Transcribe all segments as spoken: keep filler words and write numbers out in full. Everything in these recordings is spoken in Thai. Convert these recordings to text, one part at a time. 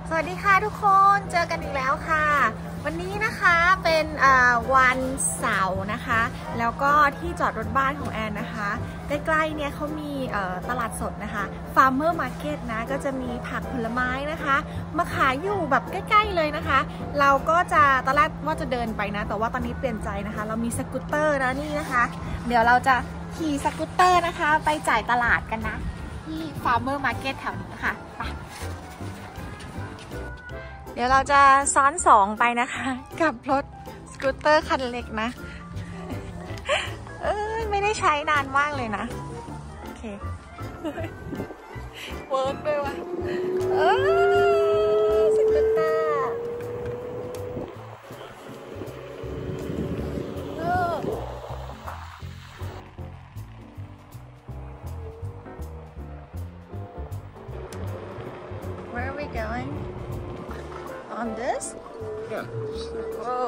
สวัสดีค่ะทุกคนเจอกันอีกแล้วค่ะวันนี้นะคะเป็นวันเสาร์นะคะแล้วก็ที่จอดรถบ้านของแอนนะคะใกล้ๆเนี่ยเขามีตลาดสดนะคะ Farmer Market นะก็จะมีผักผลไม้นะคะมาขายอยู่แบบใกล้ๆเลยนะคะเราก็จะตอนแรกว่าจะเดินไปนะแต่ว่าตอนนี้เปลี่ยนใจนะคะเรามีสกูตเตอร์นะนี่นะคะเดี๋ยวเราจะขี่สกูตเตอร์นะคะไปจ่ายตลาดกันนะที่ Farmer Market แถวนี้ค่ะไปเดี๋ยวเราจะซ้อนสองไปนะคะกับรถสกูตเตอร์คันเล็กนะเอ้ยไม่ได้ใช้นานมากเลยนะโอเคเวิร์กด้วยวะเออสกูตเตอร์Where are we going? On this? Yeah. Whoa.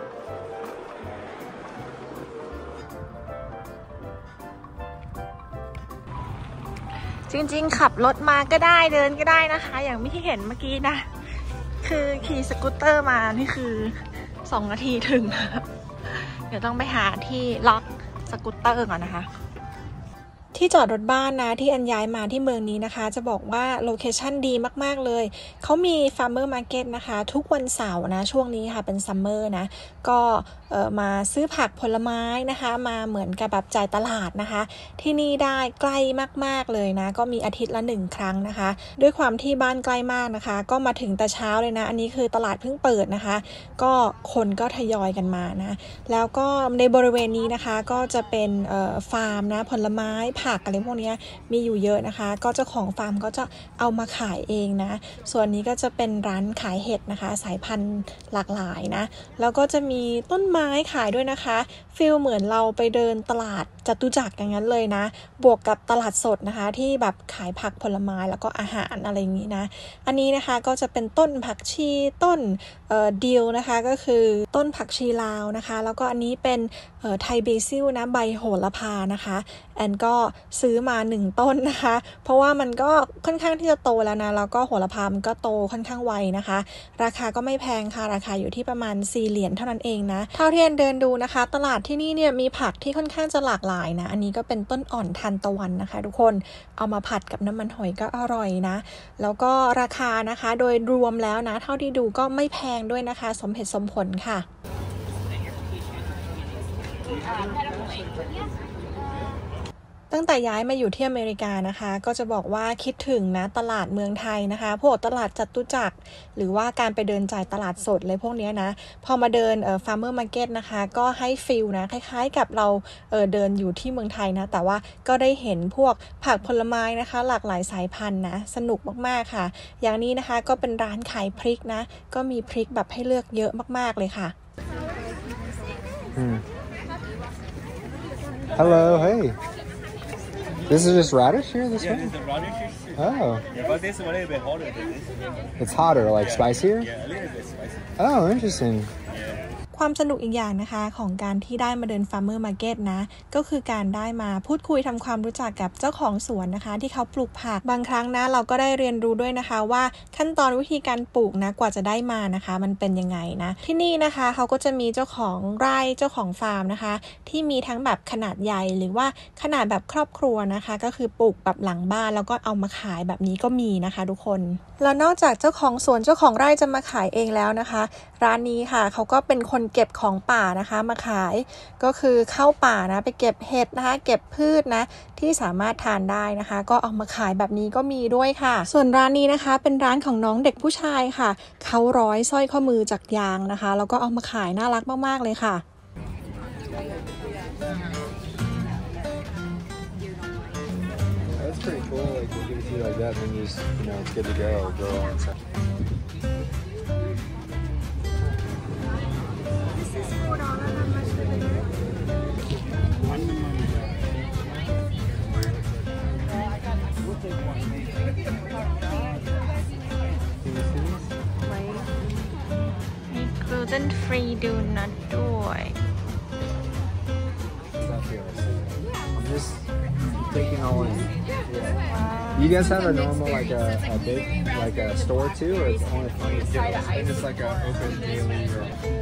จริงๆขับรถมาก็ได้เดินก็ได้นะคะอย่างที่เห็นเมื่อกี้นะคือขี่สกูตเตอร์มานี่คือสองนาทีถึงเดี๋ยวต้องไปหาที่ล็อกสกูตเตอร์ก่อนนะคะที่จอดรถบ้านนะที่อันย้ายมาที่เมืองนี้นะคะจะบอกว่าโลเคชั่นดีมากๆเลยเขามี Farmer Market นะคะทุกวันเสาร์นะช่วงนี้ค่ะเป็นซัมเมอร์นะก็เอ่อมาซื้อผักผลไม้นะคะมาเหมือนกับแบบจ่ายตลาดนะคะที่นี่ได้ใกล้มากๆเลยนะก็มีอาทิตย์ละหนึ่งครั้งนะคะด้วยความที่บ้านใกล้มากนะคะก็มาถึงแต่เช้าเลยนะอันนี้คือตลาดเพิ่งเปิดนะคะก็คนก็ทยอยกันมานะแล้วก็ในบริเวณนี้นะคะก็จะเป็นเอ่อฟาร์มนะผลไม้ผักอะไรพวกนี้มีอยู่เยอะนะคะก็เจ้าของฟาร์มก็จะเอามาขายเองนะส่วนนี้ก็จะเป็นร้านขายเห็ดนะคะสายพันธุ์หลากหลายนะแล้วก็จะมีต้นไม้ขายด้วยนะคะฟีลเหมือนเราไปเดินตลาดจตุจักรอย่างนั้นเลยนะบวกกับตลาดสดนะคะที่แบบขายผักผลไม้แล้วก็อาหารอะไรอย่างนี้นะอันนี้นะคะก็จะเป็นต้นผักชีต้นเอ่อดิลนะคะก็คือต้นผักชีลาวนะคะแล้วก็อันนี้เป็นเอ่อไทยเบซิลนะใบโหระพานะคะแอนก็ซื้อมาหนึ่งต้นนะคะเพราะว่ามันก็ค่อนข้างที่จะโตแล้วนะแล้วก็โหระพามันก็โตค่อนข้างไวนะคะราคาก็ไม่แพงค่ะราคาอยู่ที่ประมาณสี่เหรียญเท่านั้นเองนะเท่าที่แอนเดินดูนะคะตลาดที่นี่เนี่ยมีผักที่ค่อนข้างจะหลากหลายนะอันนี้ก็เป็นต้นอ่อนทานตะวันนะคะทุกคนเอามาผัดกับน้ำมันหอยก็อร่อยนะแล้วก็ราคานะคะโดยรวมแล้วนะเท่าที่ดูก็ไม่แพงด้วยนะคะสมเหตุสมผลค่ะตั้งแต่ย้ายมาอยู่ที่อเมริกานะคะก็จะบอกว่าคิดถึงนะตลาดเมืองไทยนะคะพวกตลาดจตุจักรหรือว่าการไปเดินจ่ายตลาดสดเลยพวกนี้นะพอมาเดินเอ่อ Farmer Market นะคะก็ให้ฟีลนะคล้ายๆกับเราเอ่อเดินอยู่ที่เมืองไทยนะแต่ว่าก็ได้เห็นพวกผักผลไม้นะคะหลากหลายสายพันธุ์นะสนุกมากๆค่ะอย่างนี้นะคะก็เป็นร้านขายพริกนะก็มีพริกแบบให้เลือกเยอะมากๆเลยค่ะ hmm. Hello, hey. This is just radish here, this yeah, one? Yeah, it's a radish. Oh. Yeah, but this is a little bit hotter than this. It's hotter, like yeah, spicier? Yeah, a little bit spicy. Oh, interesting. Yeah. ความสนุกอีกอย่างนะคะของการที่ได้มาเดิน Farmer Market นะก็คือการได้มาพูดคุยทำความรู้จักกับเจ้าของสวนนะคะที่เขาปลูกผักบางครั้งนะเราก็ได้เรียนรู้ด้วยนะคะว่าขั้นตอนวิธีการปลูกนะกว่าจะได้มานะคะมันเป็นยังไงนะที่นี่นะคะเขาก็จะมีเจ้าของไร่เจ้าของฟาร์มนะคะที่มีทั้งแบบขนาดใหญ่หรือว่าขนาดแบบครอบครัวนะคะก็คือปลูกแบบหลังบ้านแล้วก็เอามาขายแบบนี้ก็มีนะคะทุกคนแล้วนอกจากเจ้าของสวนเจ้าของไร่จะมาขายเองแล้วนะคะร้านนี้ค่ะเขาก็เป็นคนเก็บของป่านะคะมาขายก็คือเข้าป่านะไปเก็บเห็ดนะคะเก็บพืชนะที่สามารถทานได้นะคะก็เอามาขายแบบนี้ก็มีด้วยค่ะส่วนร้านนี้นะคะเป็นร้านของน้องเด็กผู้ชายค่ะเขาร้อยสร้อยข้อมือจากยางนะคะแล้วก็เอามาขายน่ารักมากๆเลยค่ะ That's pretty cool, like they give it to you like that and then you just, you know, it's good to go, go on inside. gluten free ดูนัทด้วย I'm just taking all in. You guys have a normal like a, a big like a store too, or it's only funny kids? And it's like an open daily or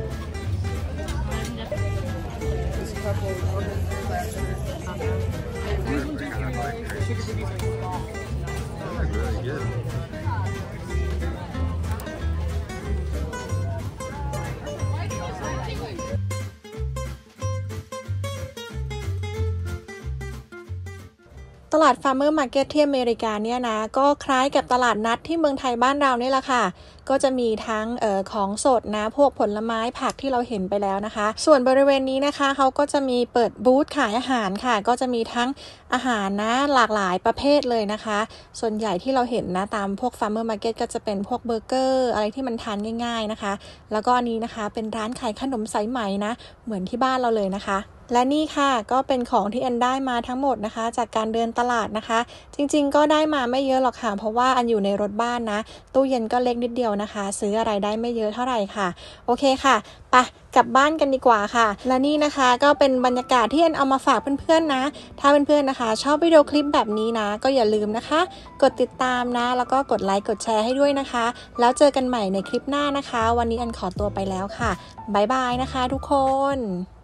really good. ตลาด Farmer Market ที่อเมริกาเนี่ยนะก็คล้ายกับตลาดนัดที่เมืองไทยบ้านเรานี่แหละค่ะก็จะมีทั้งเอ่อของสดนะพวกผลไม้ผักที่เราเห็นไปแล้วนะคะส่วนบริเวณนี้นะคะเขาก็จะมีเปิดบูธขายอาหารค่ะก็จะมีทั้งอาหารนะหลากหลายประเภทเลยนะคะส่วนใหญ่ที่เราเห็นนะตามพวก Farmer Market ก็จะเป็นพวกเบอร์เกอร์อะไรที่มันทานง่ายๆนะคะแล้วก็อันนี้นะคะเป็นร้านขายขนมสายไหมนะเหมือนที่บ้านเราเลยนะคะและนี่ค่ะก็เป็นของที่แอนได้มาทั้งหมดนะคะจากการเดินตลาดนะคะจริงๆก็ได้มาไม่เยอะหรอกค่ะเพราะว่าอันอยู่ในรถบ้านนะตู้เย็นก็เล็กนิดเดียวนะคะซื้ออะไรได้ไม่เยอะเท่าไหร่ค่ะโอเคค่ะไปกลับบ้านกันดีกว่าค่ะและนี่นะคะก็เป็นบรรยากาศที่แอนเอามาฝากเพื่อนๆนะถ้าเพื่อนๆนะคะชอบวิดีโอคลิปแบบนี้นะก็อย่าลืมนะคะกดติดตามนะแล้วก็กดไลค์กดแชร์ให้ด้วยนะคะแล้วเจอกันใหม่ในคลิปหน้านะคะวันนี้แอนขอตัวไปแล้วค่ะบ๊ายบายนะคะทุกคน